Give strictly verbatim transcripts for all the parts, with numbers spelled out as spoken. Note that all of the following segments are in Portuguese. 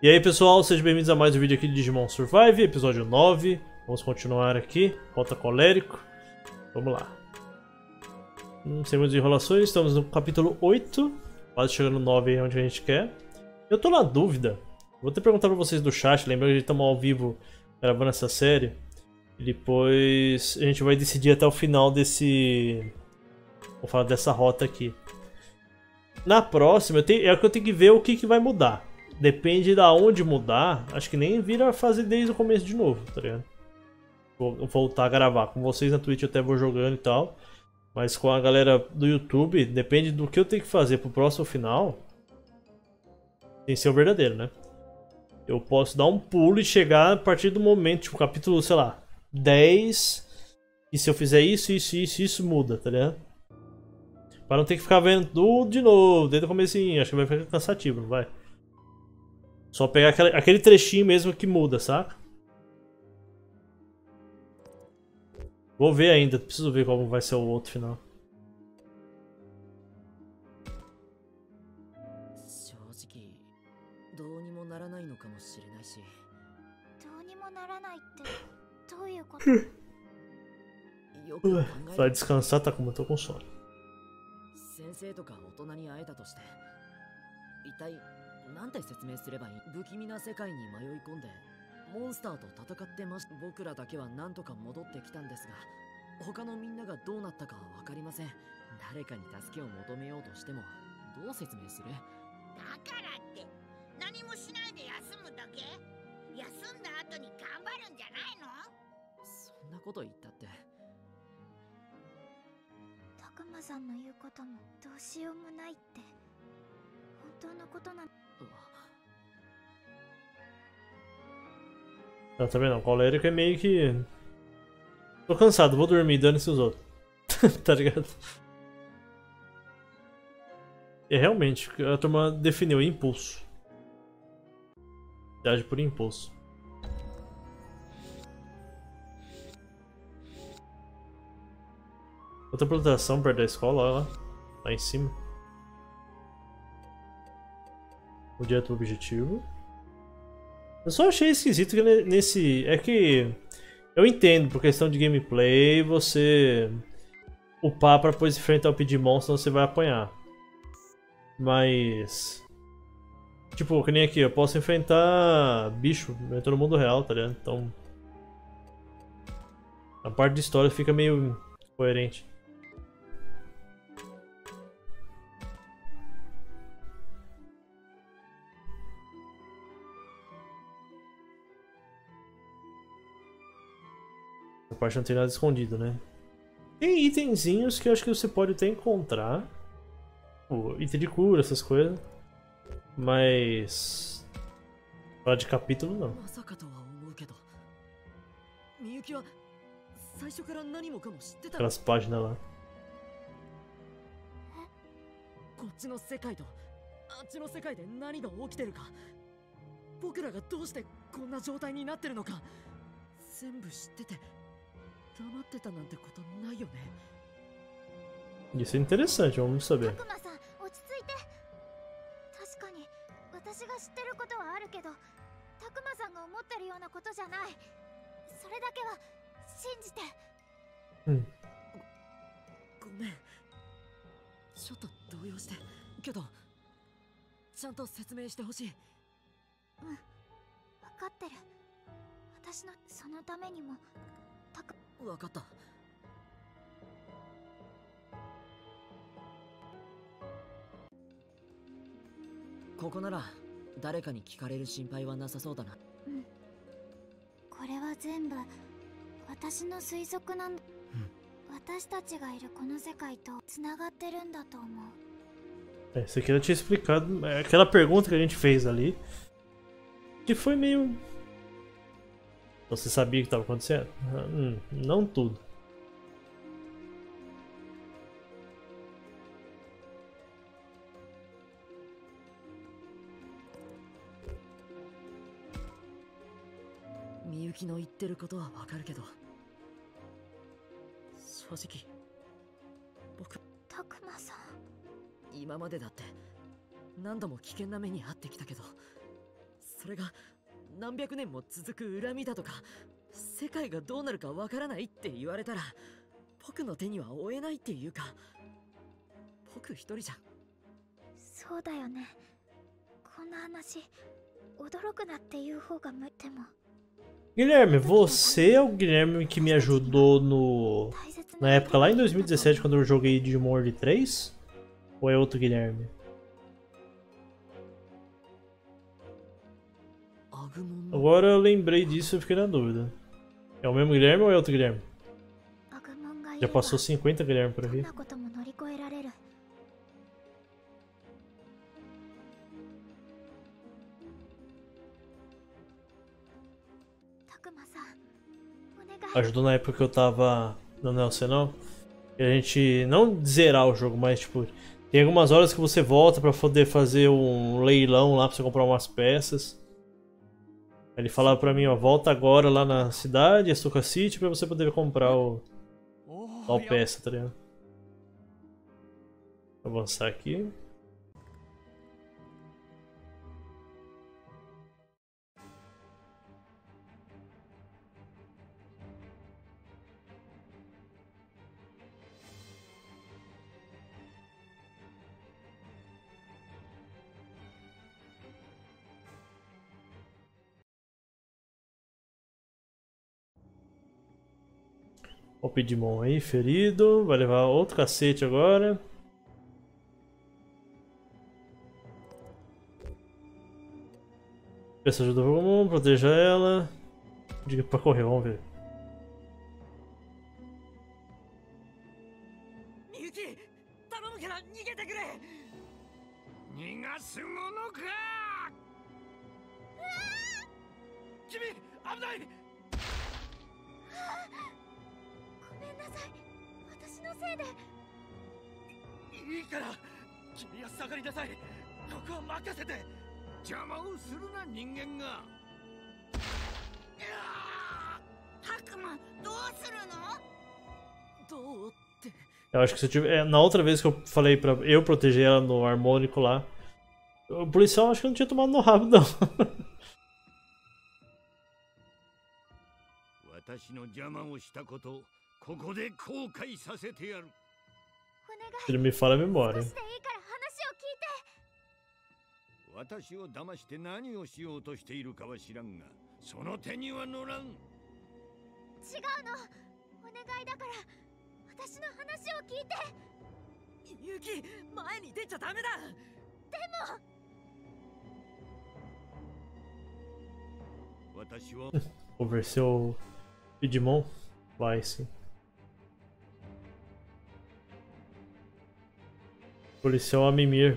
E aí pessoal, sejam bem-vindos a mais um vídeo aqui de Digimon Survive, episódio nove. Vamos continuar aqui, Rota Colérico. Vamos lá. Hum, sem muitas enrolações, estamos no capítulo oito, quase chegando no nove, onde a gente quer. Eu tô na dúvida, vou até perguntar pra vocês do chat, lembrando que a gente tá ao vivo gravando essa série. E depois a gente vai decidir até o final desse... Vou falar dessa rota aqui. Na próxima, eu tenho, é que eu tenho que ver o que, que vai mudar. Depende da onde mudar, acho que nem vira fazer desde o começo de novo, tá ligado? Vou voltar a gravar. Com vocês na Twitch eu até vou jogando e tal. Mas com a galera do YouTube, depende do que eu tenho que fazer pro próximo final. Tem que ser o verdadeiro, né? Eu posso dar um pulo e chegar a partir do momento, tipo, capítulo, sei lá, dez. E se eu fizer isso, isso, isso, isso muda, tá ligado? Pra não ter que ficar vendo tudo de novo, desde o comecinho. Acho que vai ficar cansativo, não vai? Só pegar aquele, aquele trechinho mesmo que muda, saca? Vou ver ainda, preciso ver como vai ser o outro final. Vai descansar, tá como eu tô com sono. Não, tá vendo? O colérico é meio que... Tô cansado, vou dormir, dane-se os outros. Tá ligado? É realmente, a turma definiu impulso. Age por impulso. Outra plantação perto da escola, olha lá. Lá em cima. O direto do objetivo. Eu só achei esquisito que nesse... É que... Eu entendo, por questão de gameplay, você... upar pra depois enfrentar o Pidimon, senão você vai apanhar. Mas... Tipo, que nem aqui, eu posso enfrentar bicho no mundo real, tá ligado? Então... A parte de história fica meio coerente. A parte não tem nada escondido, né? Tem itenzinhos que eu acho que você pode até encontrar. Tipo, item de cura, essas coisas. Mas... Fora de capítulo, não. Aquelas páginas lá. Isso é interessante, vamos saber. Hum. É, isso aqui eu tinha explicado. É aquela pergunta que a gente fez ali. Que foi meio... Você sabia o que estava acontecendo? Hum, não tudo. Takuma-san. 今までだって何度も危険な目に遭ってきたけど、それが何百年も続く恨みだとか、世界がどうなるかわからないって言われたら、僕の手には負えないっていうか、僕一人じゃ。 そうだよね。こんな話驚くなっていう方が向いても。 Guilherme, você é o Guilherme que me ajudou no na época lá em dois mil e dezessete quando eu joguei Digimon World três? Ou é outro Guilherme? Agora eu lembrei disso e fiquei na dúvida. É o mesmo Guilherme ou é outro Guilherme? Já passou cinquenta Guilherme por aqui. Ajudou na época que eu tava no Nelson, não? E a gente não zerar o jogo, mas tipo, tem algumas horas que você volta pra poder fazer um leilão lá pra você comprar umas peças. Ele falava pra mim, ó, volta agora lá na cidade, Asuka City, pra você poder comprar o a peça, tá ligado? Vou avançar aqui. O Pidmon aí, ferido. Vai levar outro cacete agora. Peça ajuda o Pokémon, proteja ela. Diga pra correr, vamos ver. Miyuki, talomu kara nigete kure. Nigasu mono ka? Kimi, abutai! ごめんなさい。私のせいで。 いいから、君は下がりなさい。ここは任せて。邪魔をするな、人間が。 タクマ、どうするの？ どうって。 Eu acho que se eu tive... é, na outra vez que eu falei pra eu proteger ela no harmônico lá, o policial acho que eu não tinha tomado no rabo, não. Ele me fala a memória. 私を騙して何をしようとしているかは知らんが、その手には乗らん。違うの。 お願いだから私の話を聞いて。 ユキ、前に出ちゃダメだ。 でも。 私は Conversou Pidmon? Vai sim. Policial a Mimir.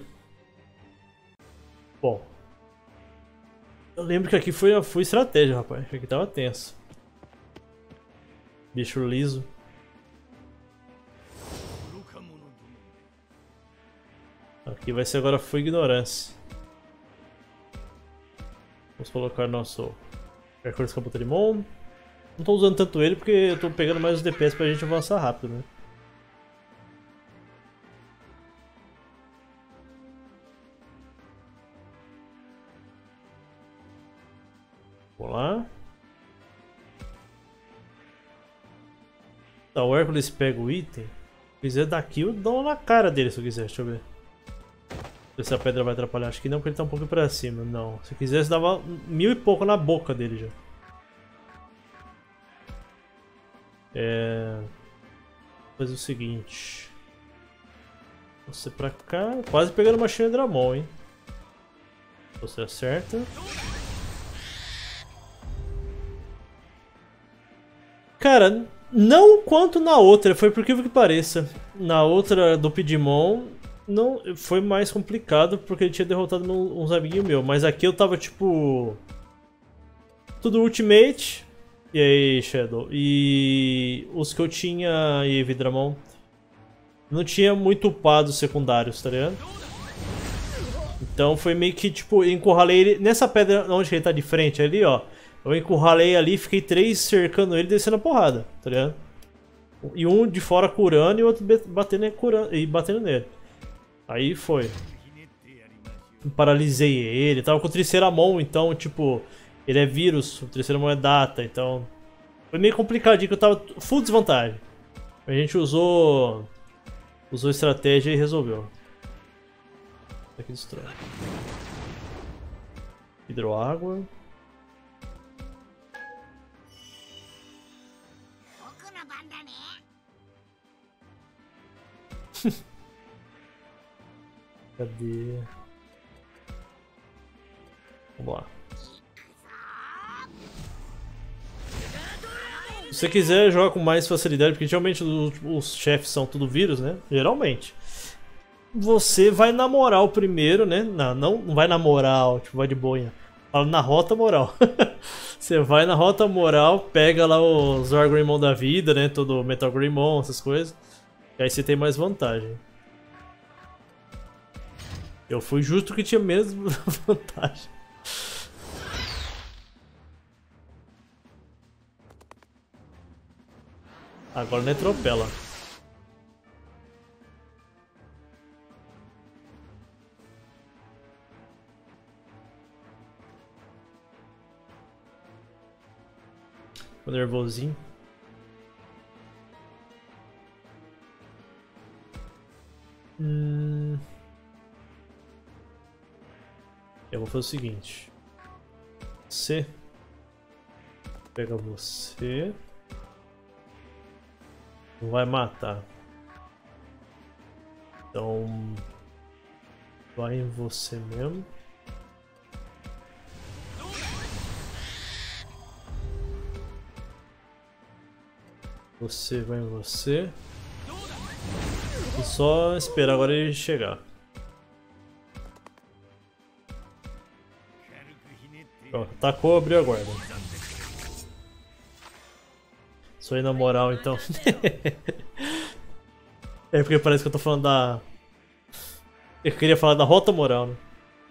Bom, eu lembro que aqui foi, foi estratégia, rapaz. Aqui tava tenso. Bicho liso. Aqui vai ser agora foi ignorância. Vamos colocar nosso Percurso Cabuterimon. Não tô usando tanto ele porque eu tô pegando mais os D P S pra gente avançar rápido, né? Vamos lá. Tá, o Hércules pega o item. Se quiser daqui, eu dou na cara dele se eu quiser. Deixa eu ver. Ver se a pedra vai atrapalhar. Acho que não, porque ele tá um pouco pra cima. Não. Se quisesse, dava mil e pouco na boca dele já. É... Vou fazer o seguinte. Você pra cá. Quase pegando uma Shinedramon, hein. Você acerta. Cara, não quanto na outra, foi por que que pareça. Na outra do Pidmon não, foi mais complicado porque ele tinha derrotado uns amiguinhos meus. Mas aqui eu tava tipo... Tudo Ultimate. E aí, Shadow? E os que eu tinha e Vidramon não tinha muito upado os secundários, tá ligado? Então foi meio que tipo, encurralei ele nessa pedra onde ele tá de frente ali, ó. Eu encurralei ali, fiquei três cercando ele, descendo a porrada, tá ligado? E um de fora curando e o outro batendo, curando, e batendo nele. Aí foi. paralisei ele. Tava com o Triceramon, então, tipo, ele é vírus, o Triceramon é data, então... Foi meio complicadinho, que eu tava full desvantagem. A gente usou... Usou estratégia e resolveu. Isso aqui destrói. Hidroágua. Cadê? Vamos lá. Se você quiser jogar com mais facilidade, porque geralmente os, os chefes são tudo vírus, né? Geralmente. Você vai na moral primeiro, né? Não, não, não vai na moral, tipo, vai de boinha. Fala na rota moral. Você vai na rota moral, pega lá os Wargreymon da vida, né? Todo Metal Greymon, essas coisas. E aí você tem mais vantagem. Eu fui justo que tinha mesmo vantagem. Agora não é atropela. Tô nervosinho. Hum... Eu vou fazer o seguinte. Você pega você. Não vai matar. Então vai em você mesmo. Você vai em você. E só esperar agora ele chegar. Pronto, tacou, abriu a guarda. Sou aí na moral então. É porque parece que eu tô falando da... Eu queria falar da rota moral, né?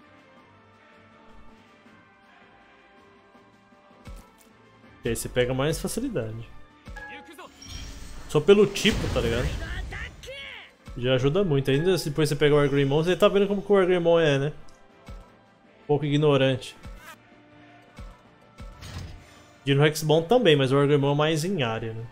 E aí você pega mais facilidade. Só pelo tipo, tá ligado? Já ajuda muito. Ainda depois você pega o Wargreymon, você tá vendo como que o Wargreymon é, né? Um pouco ignorante. Dino Hexbomb também, mas o Wargreymon é mais em área, né?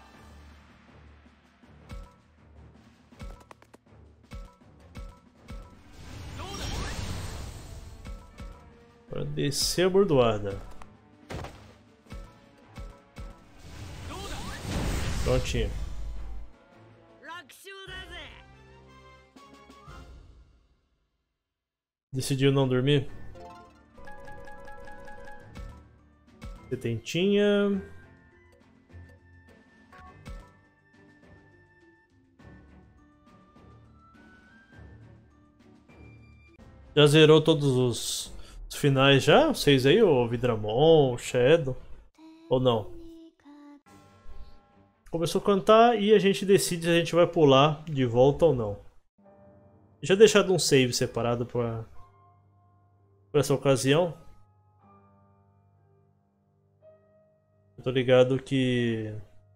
Pra descer a bordoada. Prontinho. Decidiu não dormir? Setentinha. Já zerou todos os, os finais já? Vocês aí? O Vidramon, o Shadow? Ou não? Começou a cantar e a gente decide se a gente vai pular de volta ou não. Já deixado um save separado para essa ocasião. Eu tô ligado que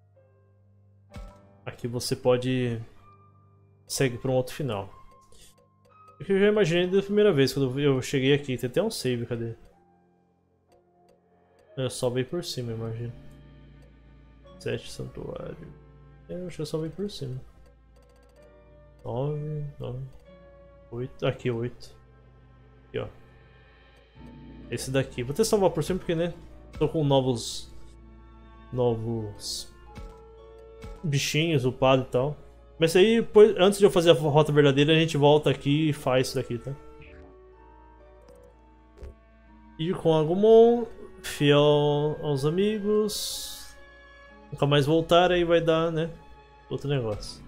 aqui você pode seguir para um outro final. Eu já imaginei da primeira vez quando eu cheguei aqui. Tem até um save, cadê? Eu só veio por cima, imagino. Sete santuário. Eu acho que eu só veio por cima. Nove, nove, oito. Aqui, oito. Aqui, ó. Esse daqui. Vou até salvar por cima porque, né? Tô com novos. Novos. Bichinhos upados e tal. Mas aí, depois, antes de eu fazer a rota verdadeira, a gente volta aqui e faz isso daqui, tá? Ir com Agumon, fiel aos amigos. Nunca mais voltar, aí vai dar, né? Outro negócio.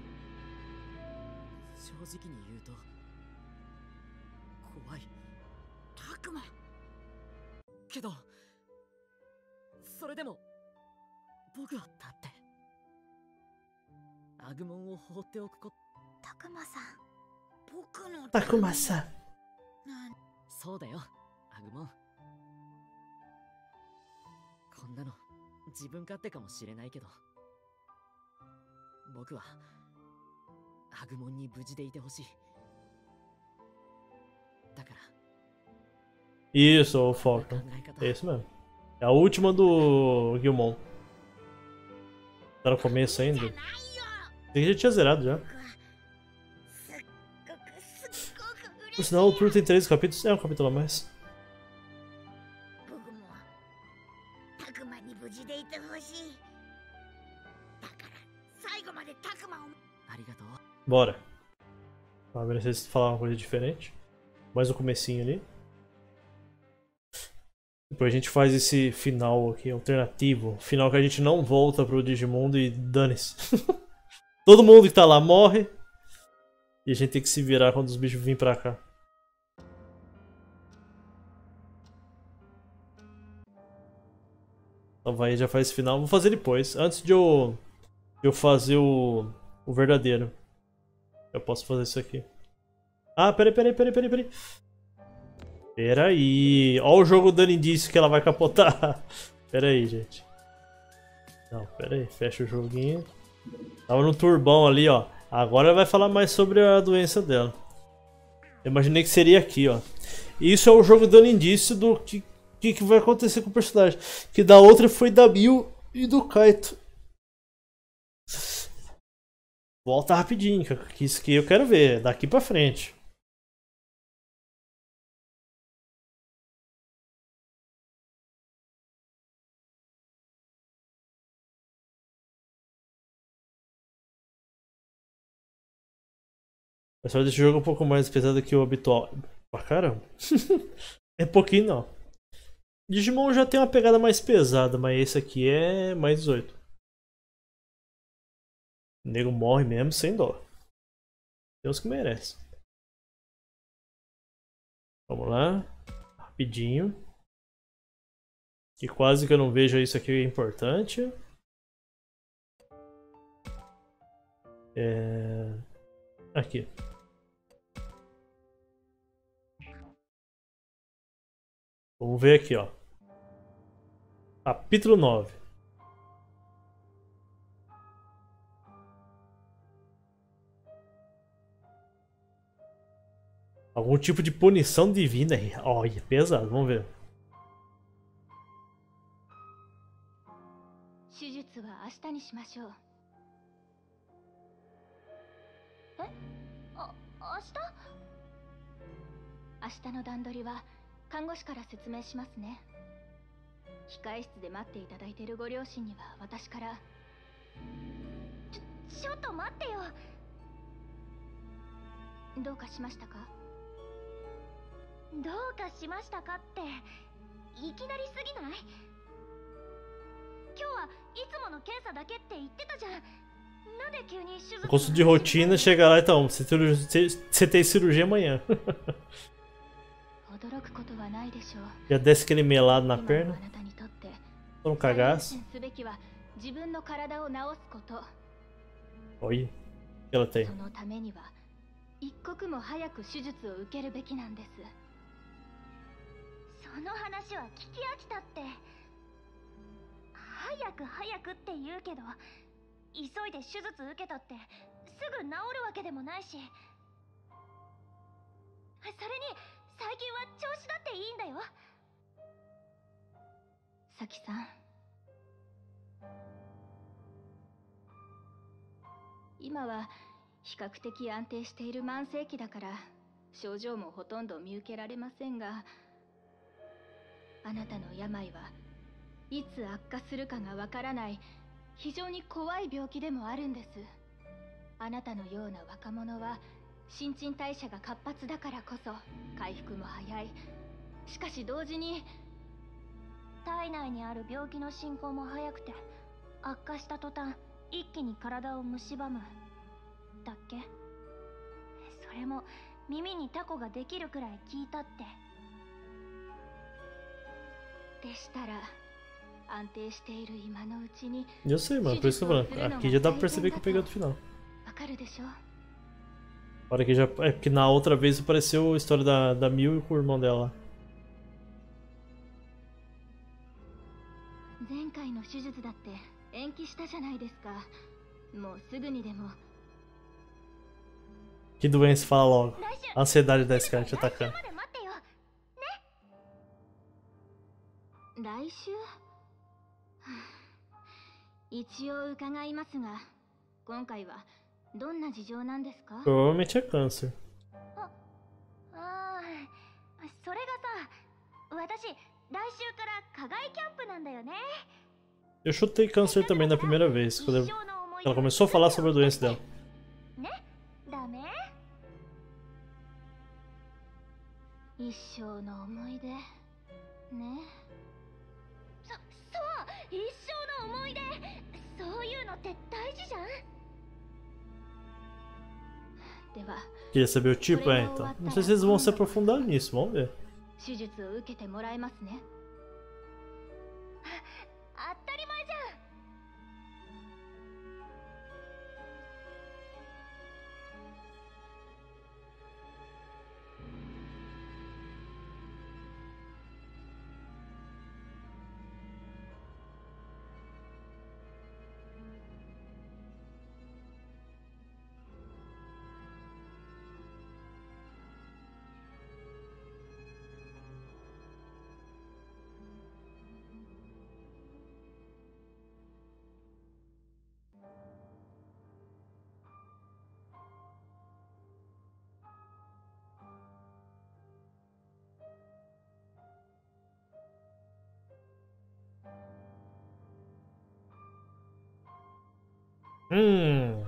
Takuma-san. そうだよ、アグモン。こんなの自分勝手かもしれないけど、僕はアグモンに無事でいてほしい。だから Isso, o Falcon. É isso mesmo. É a última do Guilmon. Tá no começo ainda. Tem que já tinha zerado já. Por sinal, o tour tem três capítulos. É um capítulo a mais. Bora. Vamos ver se eles falar uma coisa diferente. Mais um comecinho ali. Depois a gente faz esse final aqui, alternativo. Final que a gente não volta pro Digimundo e dane-se. Todo mundo que tá lá morre. E a gente tem que se virar quando os bichos virem pra cá. Então vai, já faz esse final. Vou fazer depois. Antes de eu, de eu fazer o, o verdadeiro. Eu posso fazer isso aqui. Ah, peraí, peraí, peraí, peraí, peraí. Peraí. Ó o jogo dando indício que ela vai capotar. Peraí, gente. Não, peraí. Fecha o joguinho. Tava no turbão ali, ó. Agora vai falar mais sobre a doença dela. Eu imaginei que seria aqui, ó. Isso é o jogo dando indício do que, que, que vai acontecer com o personagem. Que da outra foi da Mil e do Kaito. Volta rapidinho, que isso que eu quero ver. Daqui pra frente. Mas só desse jogo é um pouco mais pesado que o habitual. Pra caramba. É pouquinho não. Digimon já tem uma pegada mais pesada, mas esse aqui é mais dezoito. O nego morre mesmo sem dó. Deus que merece. Vamos lá. Rapidinho. E quase que eu não vejo isso aqui é importante. É... Aqui. Vamos ver aqui, ó. Capítulo nove. Algum tipo de punição divina aí. Olha, pesado, vamos ver. Custo de rotina, chega lá então, você tem, você tem cirurgia amanhã. Já desce aquele melado na perna. Tô no cagaço. Olha o que ela tem. Eu sei, mano, por isso que eu tô falando. Aqui já dá pra perceber que eu peguei do final. Olha que já. É porque na outra vez apareceu a história da, da Mil e com o irmão dela. Que doença, fala logo. A ansiedade da Sky te atacando. 来週一応伺いますが、今回はどんな事情なんですか？ Provavelmente é câncer. ああ、それがさ、私来週から課外キャンプなんだよね。 Eu chutei câncer também na primeira vez, quando eu- ela começou a falar sobre a doença dela. ね、ダメ？一生の思い出ね。そ、そう、一生の思い出。そういうのって大事じゃん。では、 Queria saber o tipo? É, então. Não sei se eles vão se aprofundar nisso, vamos ver. 手術を受けてもらえますね。当たり前じゃん。 Hum.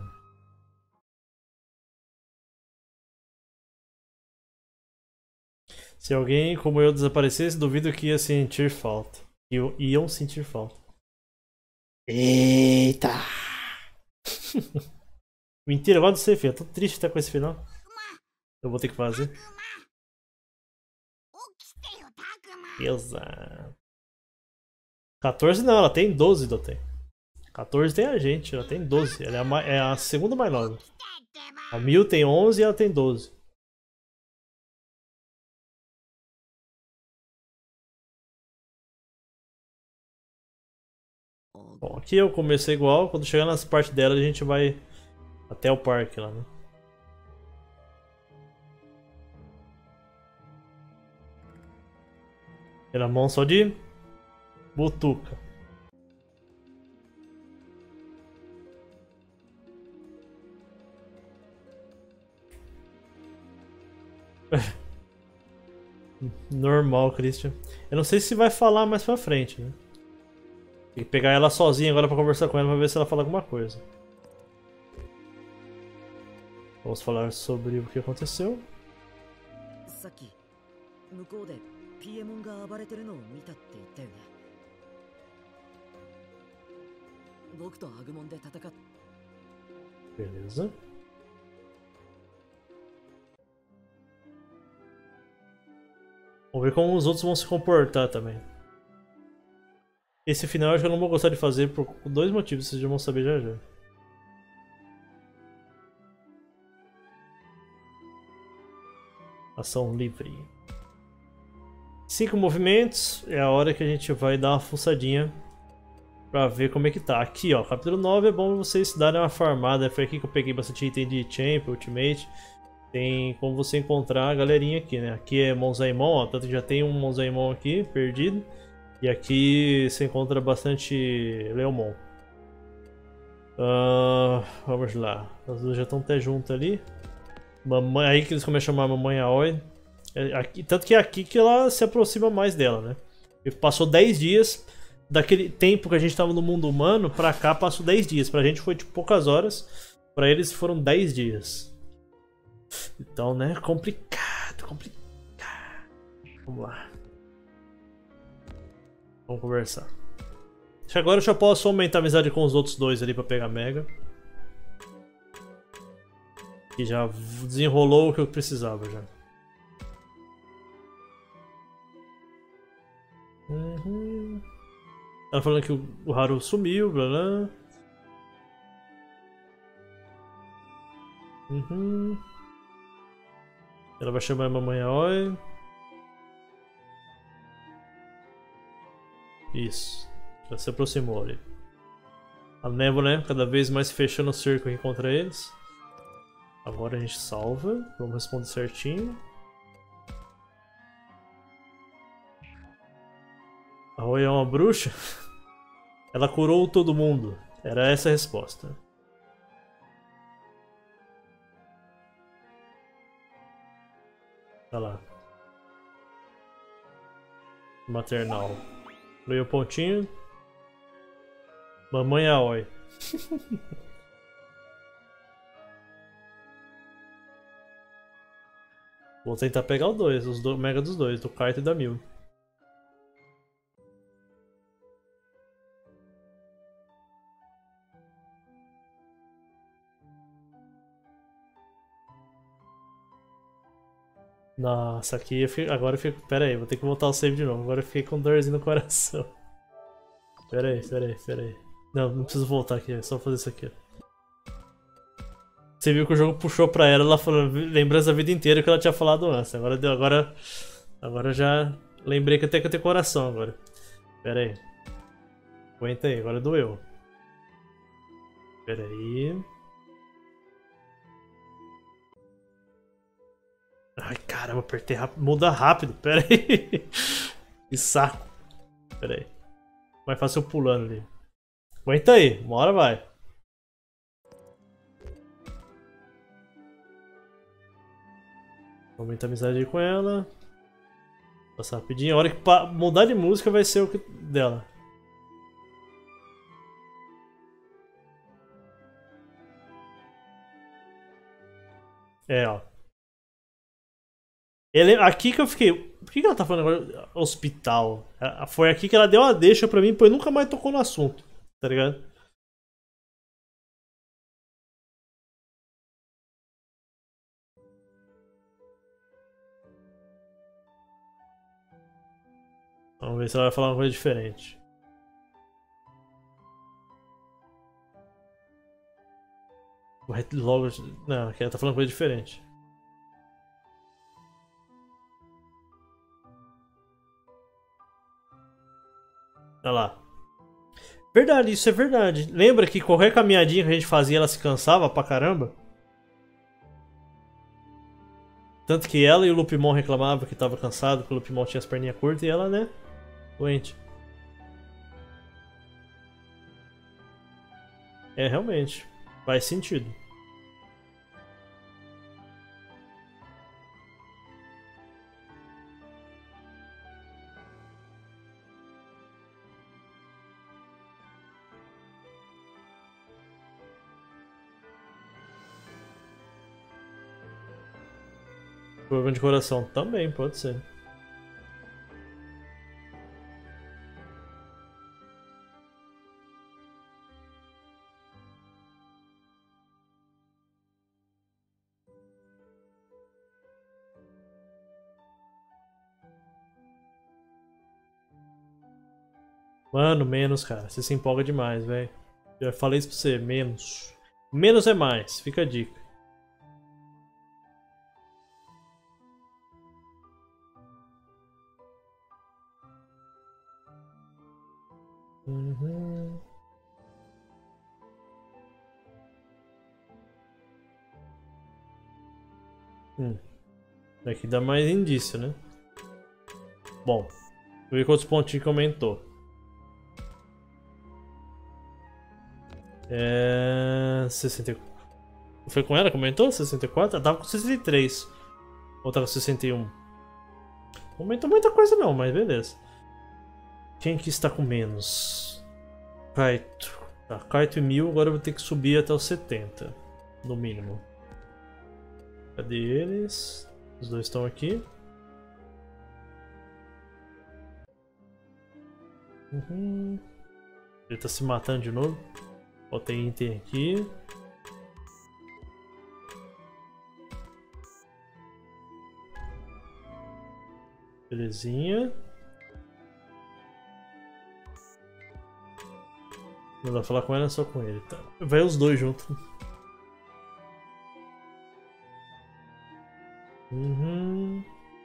Se alguém como eu desaparecesse, duvido que ia sentir falta. Iam, iam sentir falta. Eita! Mentira, agora de ser, filho. Eu tô triste até com esse final. Eu vou ter que fazer. Exato. quatorze não, ela tem doze, Dotei. quatorze tem a gente, ela tem doze. Ela é a, é a segunda mais nova. A Mil tem onze e ela tem doze. Bom, aqui eu comecei igual. Quando chegar nessa parte dela, a gente vai até o parque lá, né? Pela mão só de butuca. Normal, Christian. Eu não sei se vai falar mais pra frente, né? Tem que pegar ela sozinha agora pra conversar com ela pra ver se ela fala alguma coisa. Vamos falar sobre o que aconteceu. さっき向こうでピエモンが暴れてるのを見たって言ったよね。僕とアグモンで戦っ Beleza. Vamos ver como os outros vão se comportar também. Esse final eu acho que eu não vou gostar de fazer por dois motivos, vocês já vão saber já já. Ação livre. Cinco movimentos, é a hora que a gente vai dar uma fuçadinha pra ver como é que tá. Aqui ó, capítulo nove é bom vocês darem uma farmada, foi aqui que eu peguei bastante item de Champ, Ultimate. Tem como você encontrar a galerinha aqui, né? Aqui é Monzaimon, ó, tanto que já tem um Monzaimon aqui, perdido. E aqui você encontra bastante Leomon. Uh, vamos lá, as duas já estão até juntas ali. Mamãe, aí que eles começam a chamar a Mamãe Aoi. É aqui, tanto que é aqui que ela se aproxima mais dela, né? E passou dez dias, daquele tempo que a gente estava no mundo humano, pra cá passou dez dias. Pra gente foi tipo poucas horas, pra eles foram dez dias. Então, né, complicado, complicado. Vamos lá. Vamos conversar. Acho que agora eu já posso aumentar a amizade com os outros dois ali pra pegar Mega. E já desenrolou o que eu precisava já. Uhum. Ela falando que o Haru sumiu, blá blá. Uhum. Ela vai chamar a Mamãe Aoi. Isso. Já se aproximou ali. A névoa, né? Cada vez mais fechando o cerco aqui contra eles. Agora a gente salva. Vamos responder certinho. A Oi é uma bruxa? Ela curou todo mundo. Era essa a resposta. Olha lá. Maternal. Meio pontinho. Mamãe Aoi. Vou tentar pegar o dois, os do, mega dos dois, do Kaito e da Mil. Nossa, aqui eu fico, agora eu fico. Pera aí, vou ter que voltar o save de novo. Agora eu fiquei com dorzinho no coração. Pera aí, pera aí, pera aí. Não, não preciso voltar aqui, é só fazer isso aqui. Você viu que o jogo puxou pra ela, ela falou, lembrança da vida inteira que ela tinha falado antes. Agora deu, agora. Agora já lembrei que até que eu tenho coração agora. Pera aí. Aguenta aí, agora doeu. Pera aí. Ai, caramba, apertei rápido. Muda rápido, pera aí. Que saco. Pera aí. Mais fácil eu pulando ali. Aguenta aí, uma hora vai. Aumenta a amizade aí com ela. Passar rapidinho. A hora que mudar de música vai ser o que dela. É, ó. Ele, aqui que eu fiquei. Por que, que ela tá falando agora hospital? Foi aqui que ela deu uma deixa pra mim, pois nunca mais tocou no assunto. Tá ligado? Vamos ver se ela vai falar uma coisa diferente. Vai logo. Não, aqui ela tá falando coisa diferente. Olha lá. Verdade, isso é verdade. Lembra que qualquer caminhadinha que a gente fazia ela se cansava pra caramba? Tanto que ela e o Lupimon reclamavam que tava cansado, que o Lupimon tinha as perninhas curtas e ela, né? Doente. É, realmente. Faz sentido. Problema de coração também, pode ser. Mano, menos, cara. Você se empolga demais, velho. Já falei isso pra você, menos. Menos é mais, fica a dica. Uhum. Hum. Aqui dá mais indício, né? Bom, vou ver quantos pontinhos que aumentou. É... sessenta e quatro. Foi com ela que aumentou? sessenta e quatro? Ela tava com sessenta e três. Ou tava com sessenta e um? Não aumentou muita coisa não, mas beleza. Quem que está com menos? Kaito. Tá, Kaito e mil, agora eu vou ter que subir até os setenta. No mínimo. Cadê eles? Os dois estão aqui. Uhum. Ele tá se matando de novo. Ó, tem item aqui. Belezinha. Não dá pra falar com ela, só com ele. Tá. Vai os dois juntos. Uhum.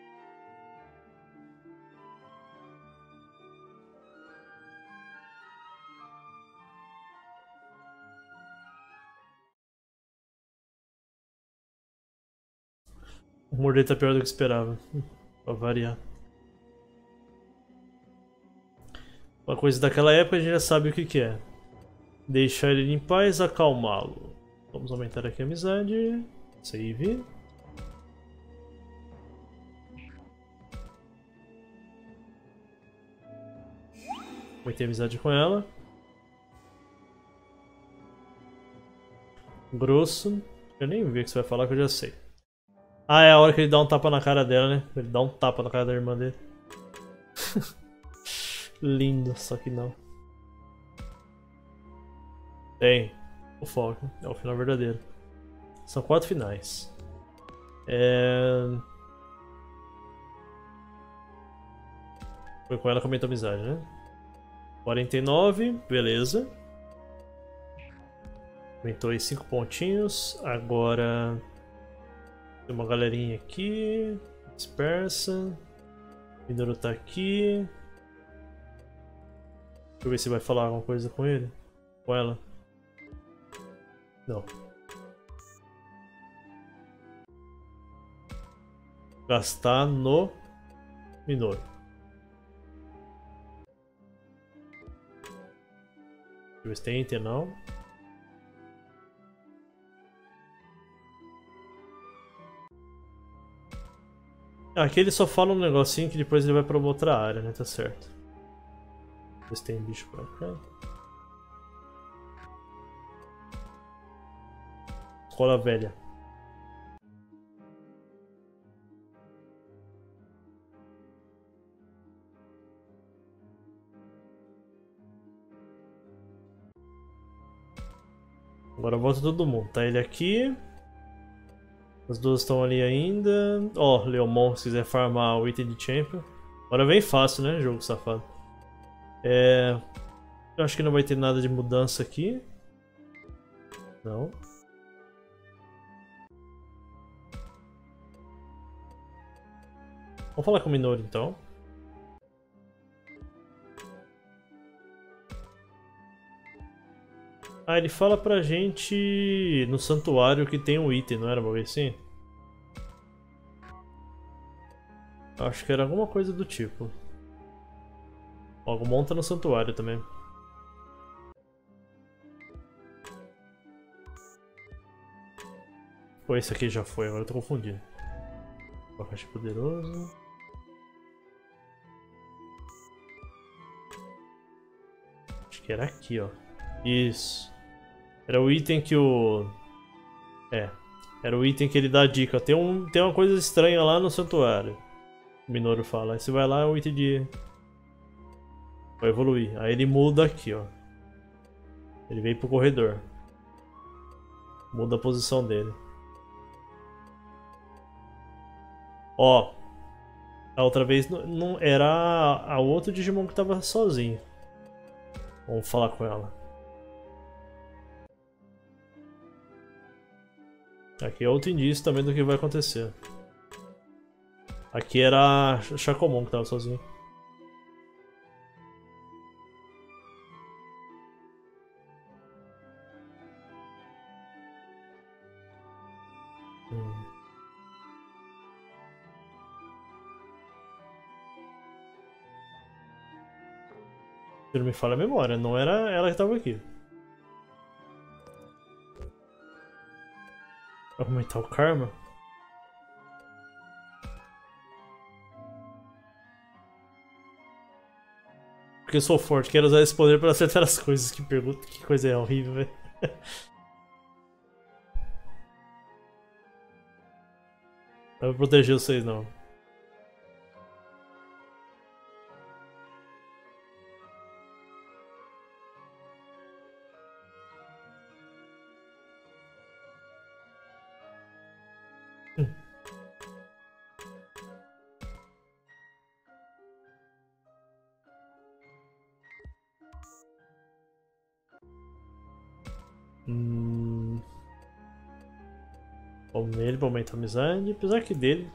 O morder tá pior do que esperava. Pra variar. Uma coisa daquela época a gente já sabe o que, que é. Deixar ele em paz, acalmá-lo. Vamos aumentar aqui a amizade. Save. Aumentei a amizade com ela. Grosso. Eu nem vi o que você vai falar que eu já sei. Ah, é a hora que ele dá um tapa na cara dela, né? Ele dá um tapa na cara da irmã dele. Lindo, só que não. Tem. O foco. É o final verdadeiro. São quatro finais. É... Foi com ela que aumentou a amizade, né? quarenta e nove, beleza. Aumentou aí cinco pontinhos. Agora tem uma galerinha aqui. Dispersa. Minoru tá aqui. Deixa eu ver se vai falar alguma coisa com ele. Com ela. Não. Gastar no Minoru. Deixa eu ver se tem item, não. Aqui ele só fala um negocinho que depois ele vai pra uma outra área, né? Tá certo. Ver se tem bicho pra cá. Escola velha. Agora volta todo mundo. Tá ele aqui. As duas estão ali ainda. Ó, oh, Leomon, se quiser farmar o item de Champion. Agora vem fácil, né, jogo safado. É... Eu acho que não vai ter nada de mudança aqui. Não. Vamos falar com o Minoru então. Ah, ele fala pra gente no santuário que tem um item, não era uma vez assim? Acho que era alguma coisa do tipo. Algo monta no santuário também. Pô, esse aqui já foi, agora eu tô confundindo. Abacaxi poderoso. Acho que era aqui, ó. Isso. Era o item que o... É. Era o item que ele dá a dica. Tem, um, tem uma coisa estranha lá no santuário. O Minoru fala. Aí você vai lá, é o item de... Vai evoluir. Aí ele muda aqui, ó. Ele vem pro corredor. Muda a posição dele. Ó. A outra vez não, não era a, a outro Digimon que tava sozinho. Vamos falar com ela. Aqui é outro indício também do que vai acontecer. Aqui era a Chacomon que tava sozinho. Hum. Se não me falha a memória, não era ela que tava aqui. Aumentar o karma? Porque eu sou forte, quero usar esse poder para acertar as coisas. Que pergunta, que coisa é horrível, velho. Não vou proteger vocês não. Hum... Vamos nele pra aumentar a amizade, apesar que dele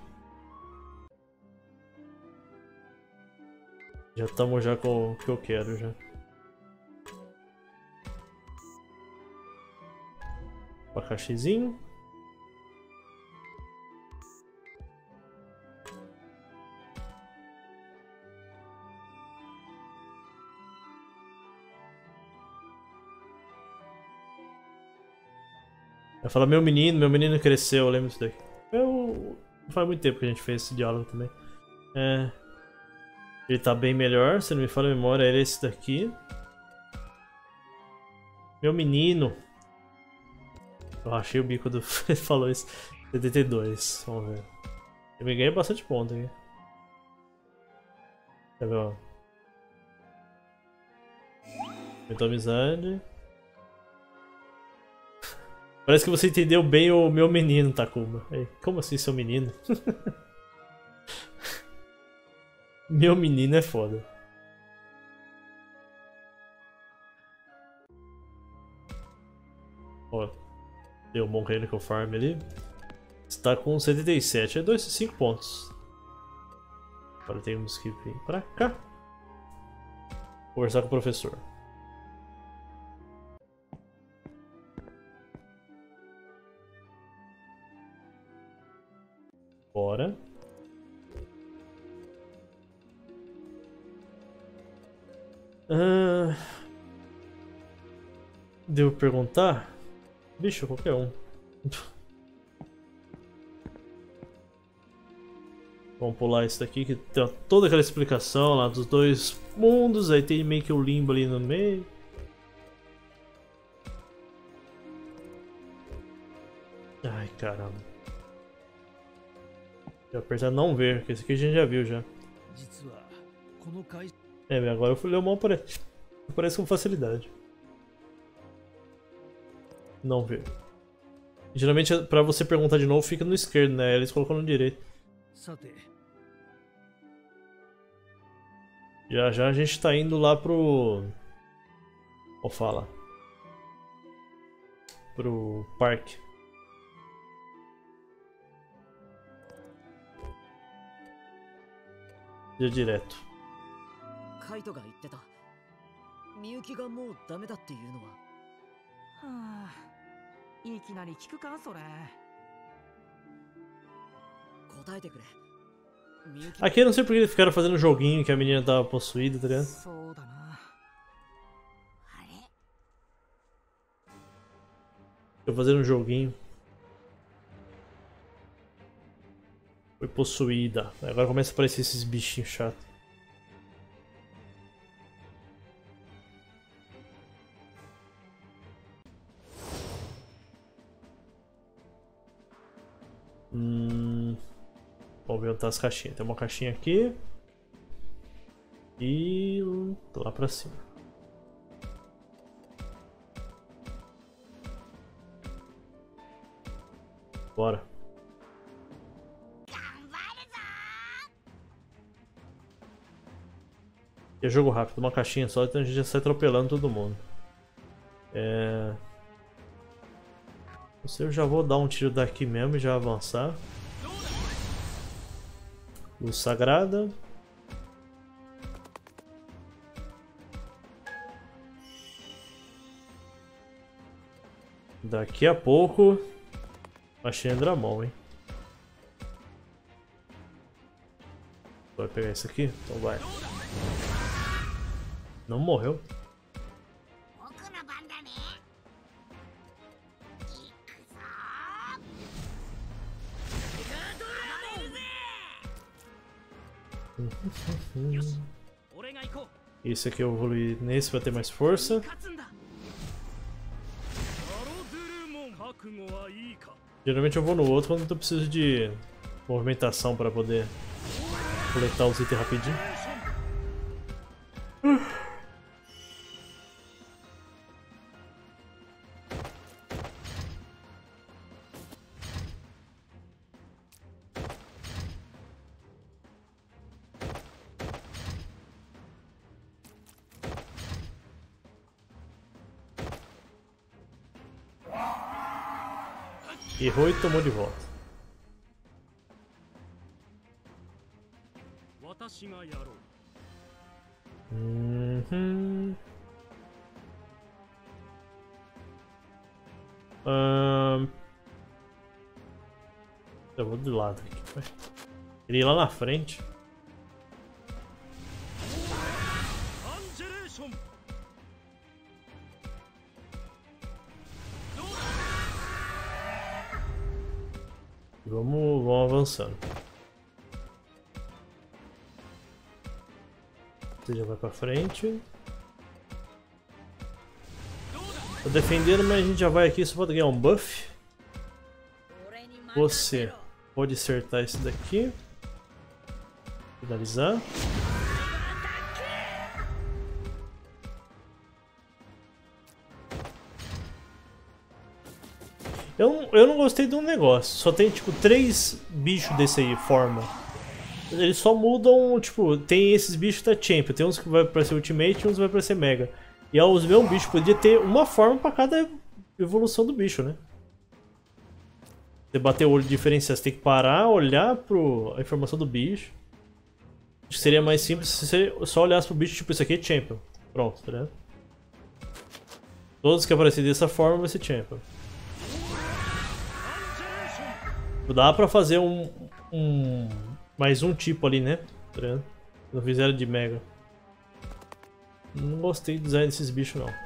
já estamos já com o que eu quero já. Abacaxizinho. Vai falar meu menino, meu menino cresceu, eu lembro disso daqui. Eu... Não faz muito tempo que a gente fez esse diálogo também. É... Ele tá bem melhor, se não me falha a memória, era esse daqui. Meu menino. Eu achei o bico do... Ele falou isso. setenta e dois, vamos ver. Eu me ganhei bastante ponto aqui. Quer ver, ó. Aumentou a amizade. Parece que você entendeu bem o meu menino, Takuma. Ei, como assim seu menino? Meu menino é foda. Ó, deu um bom Clinical Farm ali. Está com setenta e sete, é dois, cinco pontos. Agora temos que vir pra cá. Conversar com o professor. Bora. Ah, devo perguntar? Bicho, qualquer um. Vamos pular isso daqui que tem toda aquela explicação lá dos dois mundos, aí tem meio que o limbo ali no meio. Ai, caramba. Vou apertar não ver, porque esse aqui a gente já viu já. É, agora eu fui ler o mal para aparece com facilidade. Não ver. Geralmente pra você perguntar de novo fica no esquerdo, né? Eles colocam no direito. Já já a gente tá indo lá pro... Ou fala? Pro parque. Já direto. Kaito が言ってた。みゆきがもうダメだっていうのは。はあ、いきなり聞くかそれ。 答えてくれ。 Aqui eu não sei porque eles ficaram fazendo joguinho que a menina tava possuída, tá ligado? Tô fazendo um joguinho. Foi possuída. Agora começa a aparecer esses bichinhos chatos. Hum... Vamos ver onde tá as caixinhas. Tem uma caixinha aqui. E... tô lá pra cima. Bora. E é jogo rápido, uma caixinha só, então a gente já sai atropelando todo mundo. É... Eu já vou dar um tiro daqui mesmo e já avançar. Luz sagrada. Daqui a pouco achei a Dramon, hein? Vai pegar isso aqui? Então vai. Não morreu. Esse aqui eu evoluí nesse pra ter mais força. Geralmente eu vou no outro quando eu preciso de movimentação para poder coletar os itens rapidinho. Errou e tomou de volta. Uhum. Um... Eu vou do lado aqui. Ele ir lá na frente. Vamos, vamos avançando. Você já vai pra frente. Tô defendendo, mas a gente já vai aqui só pra ganhar um buff. Você pode acertar esse daqui. Finalizar. Eu não, eu não gostei de um negócio. Só tem tipo três bichos desse aí, forma. Eles só mudam, tipo, tem esses bichos da Champion. Tem uns que vai pra ser Ultimate e uns vai pra ser Mega. E os meus bichos podia ter uma forma pra cada evolução do bicho, né? Você bater o olho de diferenciar, você tem que parar, olhar pro, a informação do bicho. Acho que seria mais simples se você só olhasse pro bicho, tipo, isso aqui é Champion. Pronto, tá ligado? Todos que aparecerem dessa forma vai ser Champion. Dá pra fazer um, um... mais um tipo ali, né? Tá ligado? Não fizeram de Mega. Não gostei do design desses bichos, não.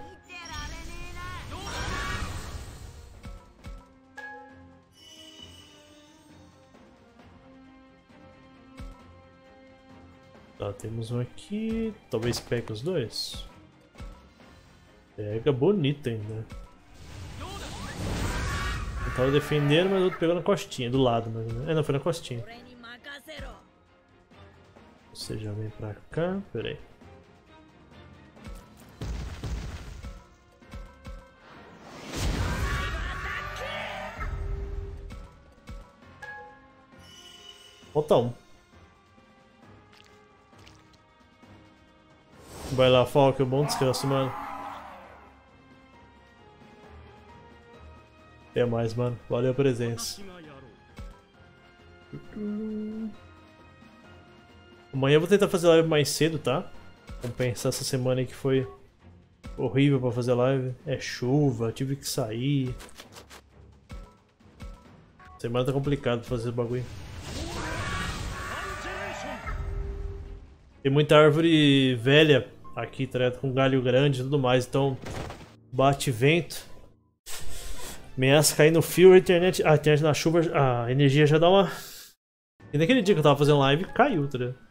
Tá, temos um aqui. Talvez pegue os dois. Pega bonito ainda. Eu tava defendendo, mas o outro pegou na costinha, do lado. Mas... é, não, foi na costinha. Você já vem pra cá. Pera aí. Falta um. Vai lá, Falco, bom descanso, mano. Até mais, mano. Valeu a presença. Amanhã eu vou tentar fazer live mais cedo, tá? Compensar essa semana aí que foi horrível pra fazer live. É chuva, tive que sair. Semana tá complicado pra fazer o bagulho. Tem muita árvore velha aqui, tá ligado? Com galho grande e tudo mais, então bate vento. Ameaça cair no fio, a internet. A internet na chuva, a energia já dá uma. E naquele dia que eu tava fazendo live, caiu, tá ligado?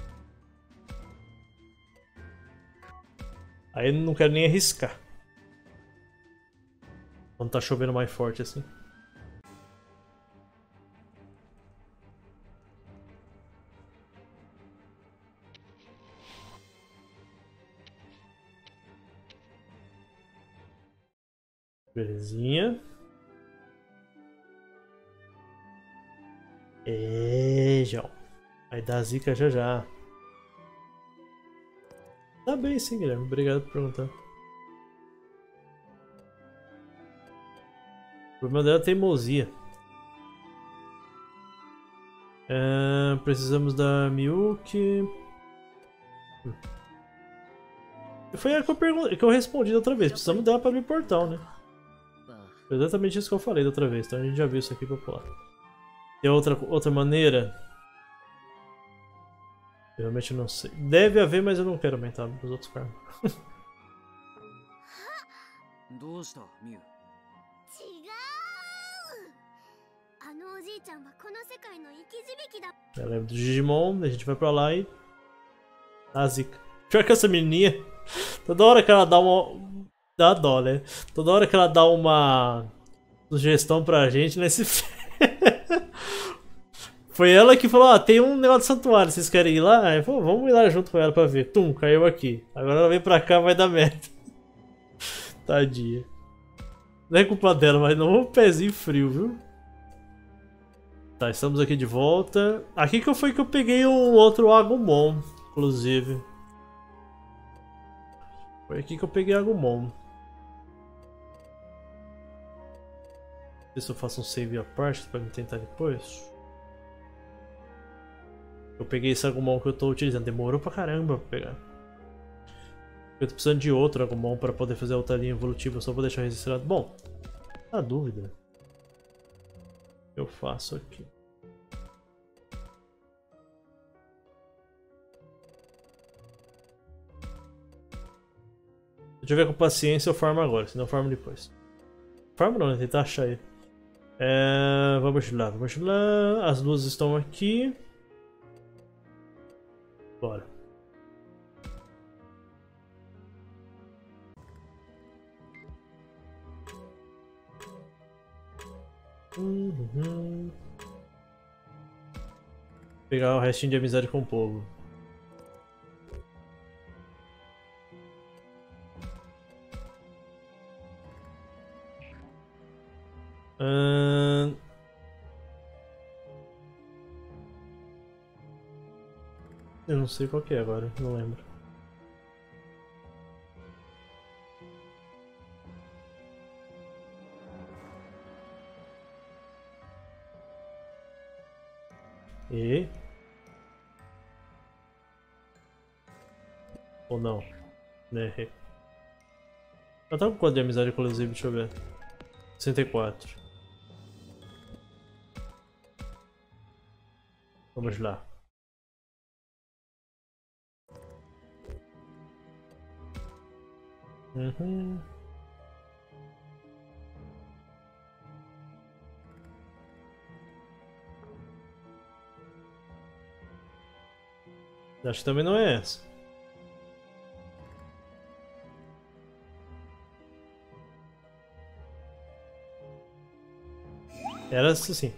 Aí eu não quero nem arriscar. Quando tá chovendo mais forte assim. Belezinha. É, João. Vai dar zica já já. Tá bem sim, Guilherme. Obrigado por perguntar. O problema dela é teimosia. É, precisamos da Miyuki. Hum. Foi a que eu, pergun que eu respondi da outra vez. Precisamos dela para abrir o portal, né? Foi exatamente isso que eu falei da outra vez. Então a gente já viu isso aqui pra pular. Tem outra, outra maneira? Eu realmente não sei. Deve haver, mas eu não quero aumentar os outros karmas. Eu lembro do Digimon, a gente vai pra lá e... a zica. Pior que essa menininha, toda hora que ela dá uma... dá dó, né? Toda hora que ela dá uma sugestão pra gente nesse... Foi ela que falou, ah, tem um negócio de santuário, vocês querem ir lá? Aí, pô, vamos ir lá junto com ela pra ver. Tum, caiu aqui. Agora ela vem pra cá, vai dar merda. Tadinha. Não é culpa dela, mas não um pezinho frio, viu? Tá, estamos aqui de volta. Aqui que foi que eu peguei um outro Agumon, inclusive. Foi aqui que eu peguei Agumon. Ver se eu faço um save à parte pra me tentar depois. Eu peguei esse Agumon que eu tô utilizando. Demorou pra caramba pra pegar. Eu tô precisando de outro Agumon pra poder fazer a outra linha evolutiva. Eu só vou deixar registrado. Bom, na dúvida, eu faço aqui. Se eu tiver com paciência, eu farmo agora. Senão eu farmo depois. Farmo não, né? Tentar achar ele. É, vamos lá, vamos lá. As duas estão aqui. Bora. Uhum. Pegar o restinho de amizade com o povo. Hum... Eu não sei qual que é agora, não lembro. E... Ou não? Né? Eu tava com quanto de amizade com o Lezib, deixa eu ver. sessenta e quatro. Vamos lá. Uhum. Acho que também não é essa. Era essa sim.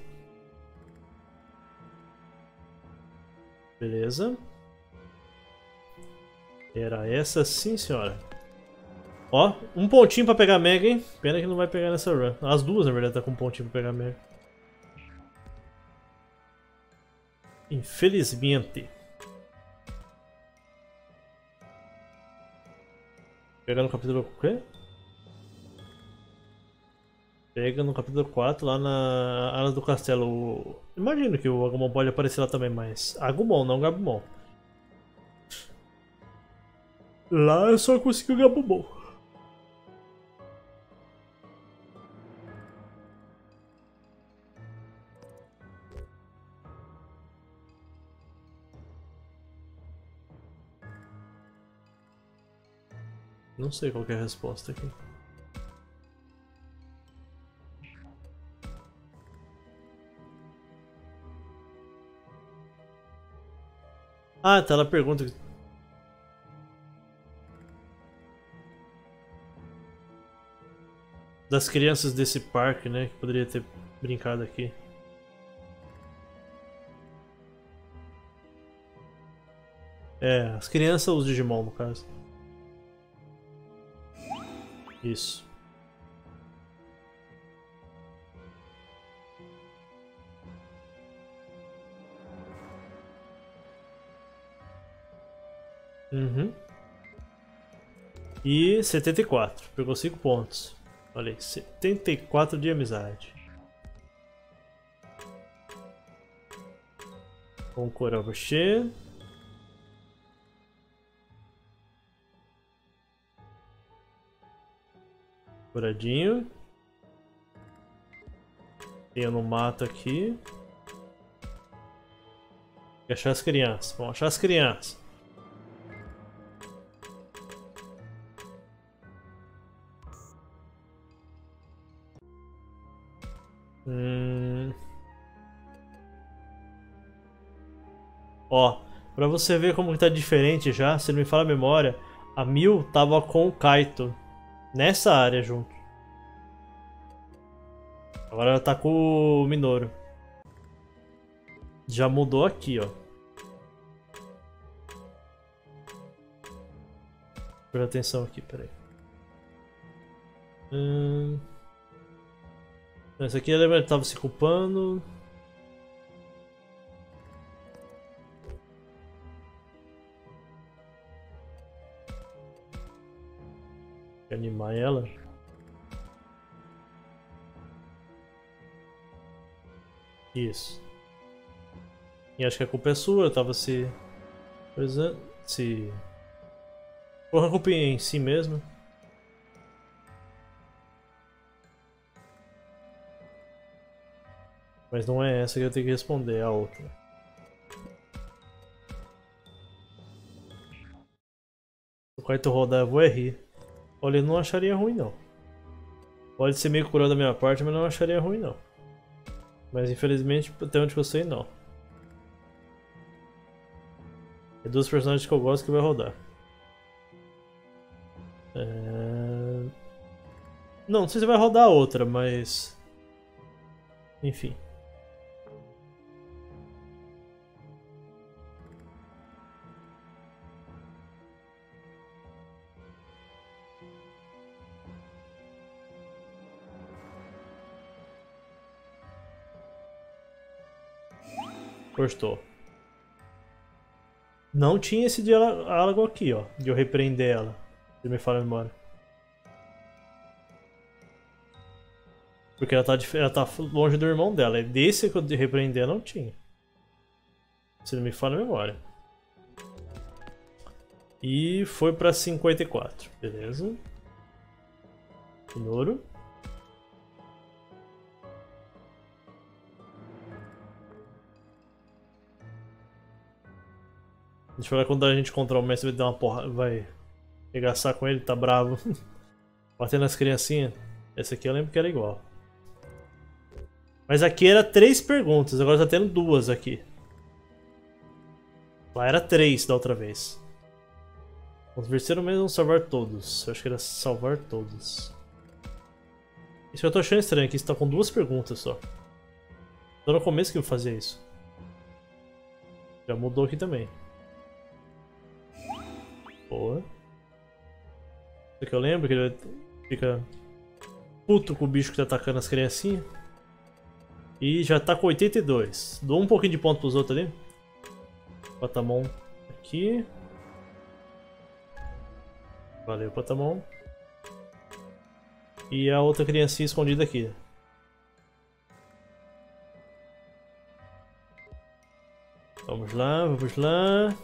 Beleza. Era essa sim, senhora. Ó, um pontinho pra pegar a Mega, hein? Pena que não vai pegar nessa run. As duas, na verdade, tá com um pontinho pra pegar a Mega. Infelizmente. Pegar no capítulo o quê? Pega no capítulo quatro, lá na área do castelo. Imagino que o Agumon pode aparecer lá também, mas Agumon, não Gabumon. Lá eu só consegui o Gabumon. Não sei qual que é a resposta aqui. Ah, tá, ela pergunta. Das crianças desse parque, né? Que poderia ter brincado aqui. É, as crianças, os Digimon, no caso. Isso. Uhum. E setenta e quatro. Pegou cinco pontos. Olha aí, setenta e quatro de amizade. Com Korobushi. Curadinho. Tem no mato aqui. Tem que achar as crianças. Vamos achar as crianças. Hum... Ó, pra você ver como que tá diferente já, se não me falha a memória, a Mil tava com o Kaito nessa área junto. Agora ela tá com o Minoru. Já mudou aqui, ó. Presta atenção aqui, peraí. Hum... Esse aqui ele estava se culpando. Quer animar ela? Isso. E acho que a culpa é sua, eu tava se... se... Porra, a culpa em si mesmo. Mas não é essa que eu tenho que responder, é a outra. O quarto rodar eu vou é rir. Olha, eu não acharia ruim não. Pode ser meio cruel da minha parte, mas não acharia ruim não. Mas infelizmente, até onde eu sei, não. É duas personagens que eu gosto que vai rodar. É... Não, não sei se vai rodar outra, mas... Enfim. Gostou. Não tinha esse diálogo aqui, ó, de eu repreender ela. Se me fala a memória. Porque ela tá, ela tá longe do irmão dela. E desse que eu de repreender não tinha. Se não me fala a memória. E foi pra cinquenta e quatro. Beleza. Minoru. Deixa eu ver quando a gente encontrar o mestre, vai dar uma porra, vai regaçar com ele, tá bravo. Batendo nas criancinhas. Essa aqui eu lembro que era igual. Mas aqui era três perguntas, agora tá tendo duas aqui. Lá era três da outra vez. Vamos vencer o mesmo, salvar todos. Eu acho que era salvar todos. Isso que eu tô achando estranho, que isso tá com duas perguntas só. Tô no começo que eu fazia isso. Já mudou aqui também. Boa. Isso que eu lembro, que ele fica puto com o bicho que tá atacando as criancinhas. E já tá com oitenta e dois. Dou um pouquinho de ponto pros outros ali. Patamon aqui. Valeu, Patamon. E a outra criancinha escondida aqui. Vamos lá, vamos lá.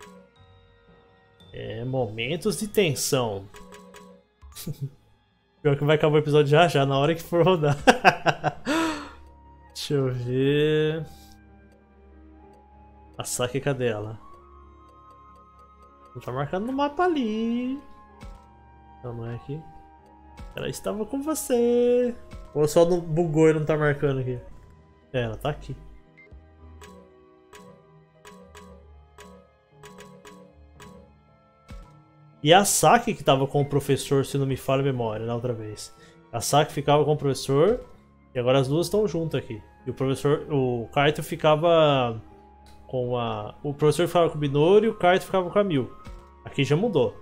É, momentos de tensão. Pior que vai acabar o episódio já já, na hora que for rodar. Deixa eu ver... A Saki, cadê ela? Não tá marcando no mapa ali. Não, não é aqui. Ela estava com você. Ou só não bugou e não tá marcando aqui? É, ela tá aqui. E a Saki que tava com o professor, se não me falha a memória, na outra vez. A Saki ficava com o professor e agora as duas estão juntas aqui. E o professor, o Kaito ficava com a... O professor ficava com o Minoru e o Kaito ficava com a Mil. Aqui já mudou.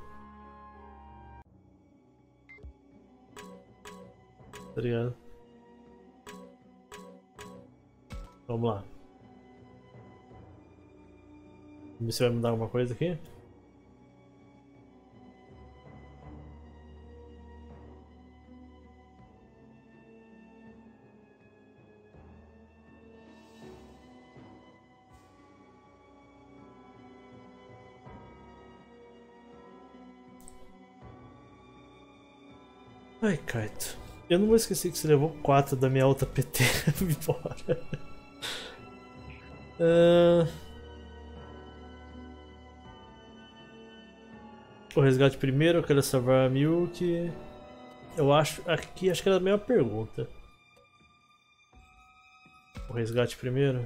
Tá ligado? Vamos lá. Vamos ver se vai mudar alguma coisa aqui. Ai, Kaito. Eu não vou esquecer que você levou quatro da minha outra P T embora. uh... O resgate primeiro, eu quero salvar a Milk. Eu acho. Aqui acho que era a mesma pergunta. O resgate primeiro.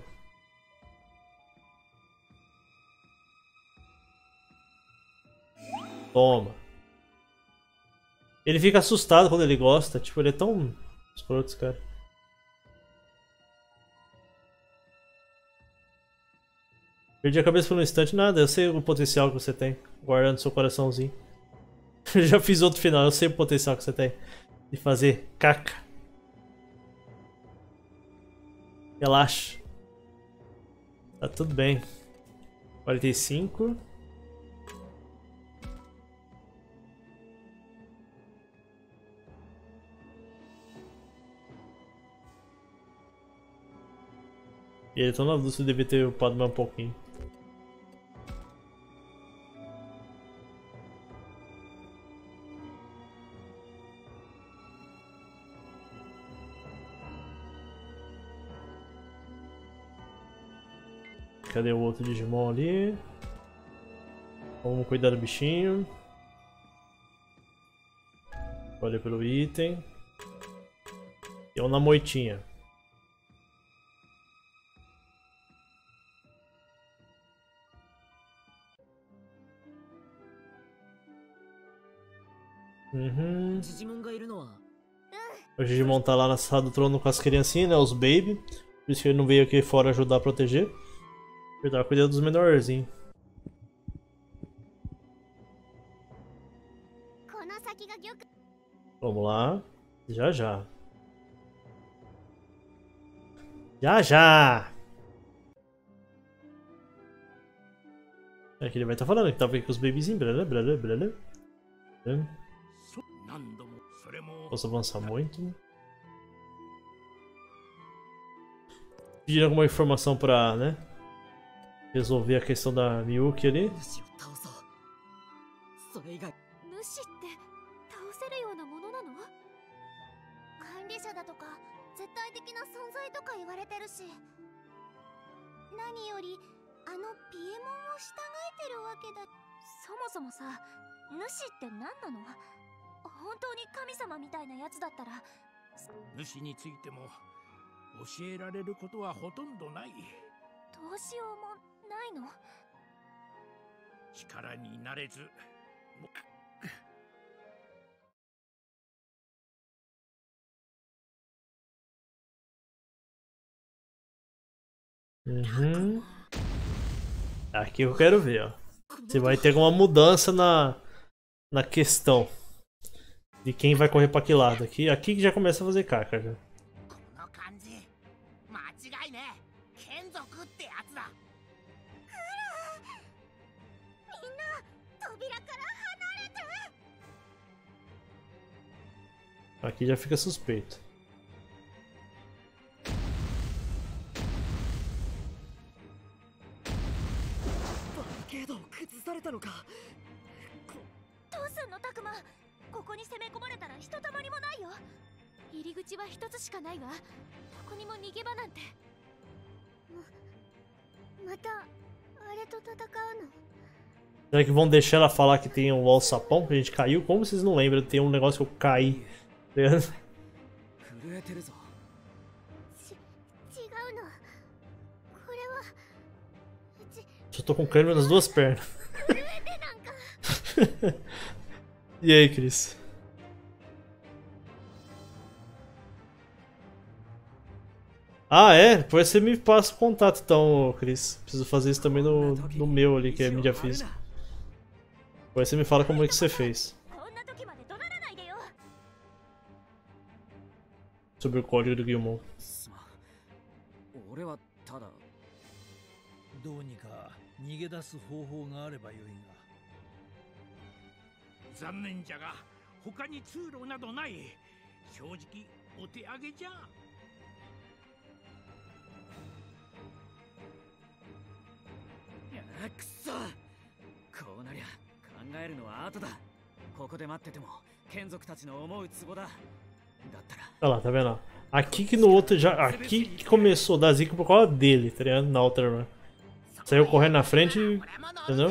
Toma. Ele fica assustado quando ele gosta, tipo, ele é tão escroto esse cara. Perdi a cabeça por um instante, nada, eu sei o potencial que você tem, guardando seu coraçãozinho. Eu já fiz outro final, eu sei o potencial que você tem de fazer caca. Relaxa. Tá tudo bem. quarenta e cinco. E ele tá na dúvida se devia ter upado mais um pouquinho. Cadê o outro Digimon ali? Vamos cuidar do bichinho. Olha pelo item. E é uma moitinha. Uhum. ジジモンがいるのは O Digimon tá lá na sala do trono com as criancinhas, né? Os baby. Por isso que ele não veio aqui fora ajudar a proteger. Ele tava cuidando dos menorzinhos. この先が玉 Vamos lá. Já já. Já já! É que ele vai estar tá falando que tava aqui com os babyzinhos. Blá, blá, blá, blá, blá. Posso avançar muito. Pediram alguma informação pra, né? Resolver a questão da Miyuki ali. 主を倒そうそれ以外主って倒せるようなものなの？管理者だとか絶対的な存在とか言われてるし、何よりあのピエモンを従えてるわけだ。そもそもさ、主って何なの？本当に神様みたいなやつだったら。 主についても教えられることはほとんどない。 どうしようもないの？ 力になれずも Uhum. Aqui eu quero ver, ó. Se vai ter alguma mudança na, na questão de quem vai correr pra que lado. Aqui, aqui que já começa a fazer caca já. この感じ間違いね。眷属ってやつだ。 みんな扉から離れて。 Aqui já fica suspeito. バリケードを崩されたのか。 どうすんのタクマ？ここに攻め込まれたらひとたまりもないよ。入り口は一つしかないわ。どこにも逃げ場なんて。ま、またあれと戦うの？ Será que vão deixar ela falar que tem um alçapão que a gente caiu? Como vocês não lembram? Tem um negócio que eu caí. Tá ligado? 震えてるぞ。 ち、違うの。これはうち Só tô com câmera nas duas pernas. 震えてなんか E aí, Cris? Ah, é? Depois você me passa o contato então, Cris. Preciso fazer isso também no, no meu ali, que é mídia física. Depois você me fala como é que você fez. こんな時まで怒鳴らないでよ。 Sobre o código do Guilmon. すまん。俺はただどうにか逃げ出す方法があればよいが。 残念じゃが他に通路などない。正直お手上げじゃ。 あくそ。こうなりゃ考えるのは後だ。ここで待ってても眷属たちの思うツボだ。だったら Olha lá, tá vendo? Aqui que no outro já. Aqui que começou a dar zica por causa dele, tá ligado? Na outra run. Saiu correndo na frente e. Entendeu?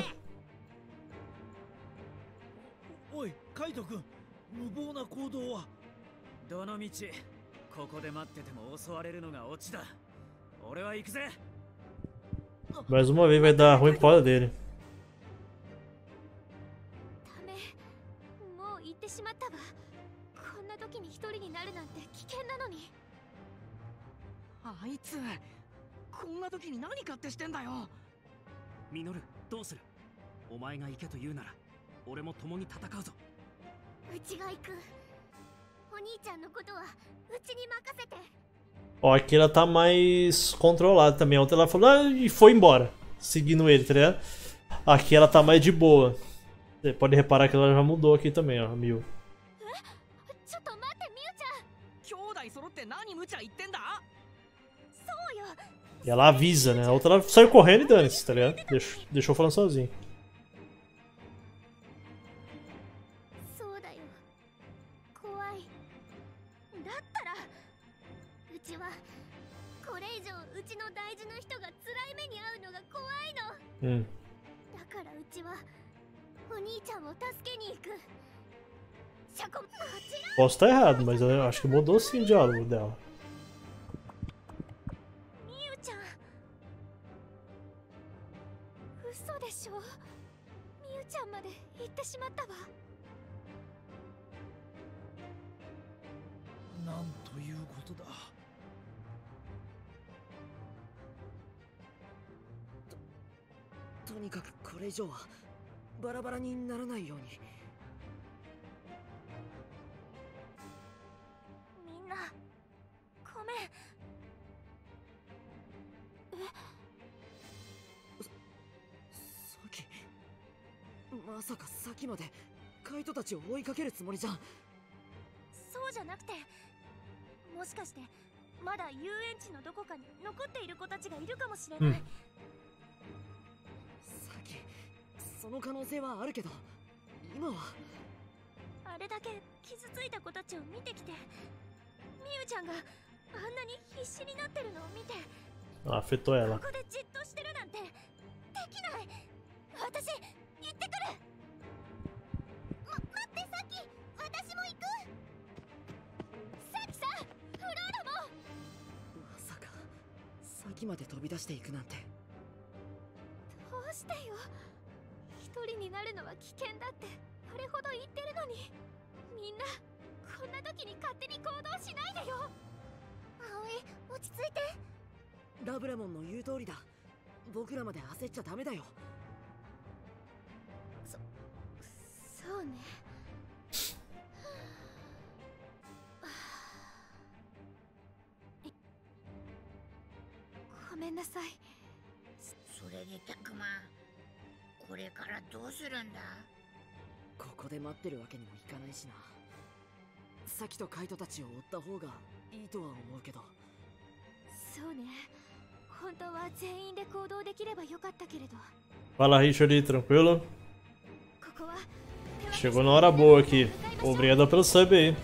おい、カイト君、無謀な行動は。 どの道ここで待ってても襲われるのがオチだ。俺は行くぜ。 Mais uma vez vai dar ruim por causa dele. ダメ。もう行ってしまったわ。こんな時に一人になるなんて危険なのに。 あいつこんな時に何勝手してんだよ。 ミノル、どうする？お前が行けと言うなら俺も共に戦うぞ。 うちが行く。お兄ちゃんのことはうちに任せて。 Ó, aqui ela tá mais controlada também. Ontem ela falou ah, e foi embora, seguindo ele, tá ligado? Aqui ela tá mais de boa. Você pode reparar que ela já mudou aqui também, ó, a Miu. ちょっと待って、ミュウちゃん。 兄弟揃って何無茶言ってんだ。 そうよ。 E ela avisa, né? A outra ela saiu correndo e dane-se, tá ligado? Deixou, deixou falando sozinho. そうだよ。怖い。だったらうちはこれ以上うちの大事な人が辛い目に遭うのが怖いの。 Hum. だからうちはお兄ちゃんを助けに行く。シャコ、もちろん。 Posso estar errado, mas eu acho que mudou sim o diálogo dela. ミユちゃん。嘘でしょ。ミユちゃんまで行ってしまったわ。 なんということだ。 とにかくこれ以上はバラバラにならないように。 みんなごめん。え、 さっきまさか先までカイトたちを追いかけるつもりじゃん。 そうじゃなくて、もしかしてまだ遊園地のどこかに残っている子たちがいるかもしれない。 うんさっきその可能性はあるけど、今はあれだけ傷ついた子たちを見てきて、みゆちゃんがあんなに必死になってるのを見て、 Afetou ela. ここでじっとしてるなんてできない。私行ってくる。ま、待って、さっき私も行く。さっきさ、フローラも。 まさか先まで飛び出していくなんて。 どうしてよ。一人になるのは危険だってあれほど言ってるのに、みんなこんな時に勝手に行動しないでよ。葵、落ち着いて。 ラブレモンの言う通りだ。僕らまで焦っちゃダメだよ。 そ、そうね。ごめんなさい。 それでたくま、これからどうするんだ？ ここで待ってるわけにもいかないしな。サキとカイトたちを追った方がいいとは思うけど。 そうね。本当は全員で行動できればよかったけれど。 Fala, Richard, tranquilo? ここは Chegou na hora boa aqui. Obrigado pelo sub aí.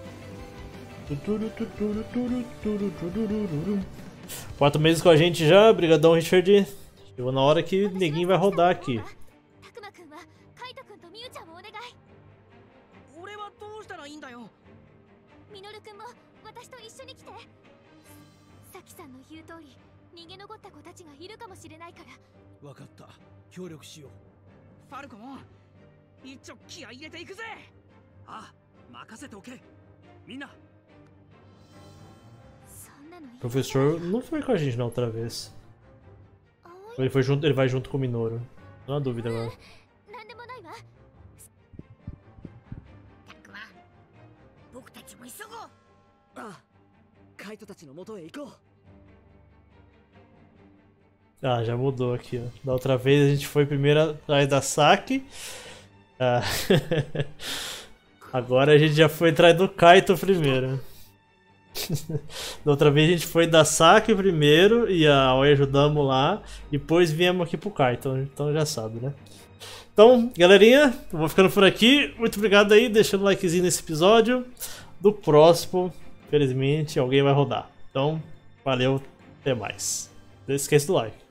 Quatro meses com a gente já, brigadão, Richard. Chegou na hora que neguinho vai rodar aqui. たくまくんはカイトくんとみゆちゃんをお願い。 俺はどうしたらいいんだよ。 ミノルくんも私と一緒に来て。サキさんの言う通り、逃げ残った子たちがいるかもしれないから。 わかった。協力しよう。 ファルコン、一丁気合い入れていくぜ。 ああ、任せておけ。みんな。 そんなのいい。 Professor não foi com a gente na outra vez. Ele foi junto, ele vai junto com o Minoru. Não há dúvida agora. なんでもないわ。 たくま、僕たちも急ごう。 ああ、カイトたちの元へ行こう。 Ah, já mudou aqui, ó. Da outra vez a gente foi primeiro atrás da Saki. Ah. Agora a gente já foi atrás do Kaito primeiro. Da outra vez a gente foi da Saki primeiro e a Aoi ajudamos lá. Depois viemos aqui pro Kaito, então já sabe, né? Então, galerinha, eu vou ficando por aqui. Muito obrigado aí, deixando um likezinho nesse episódio. Do próximo, infelizmente, alguém vai rodar. Então, valeu, até mais. Não esqueça do like.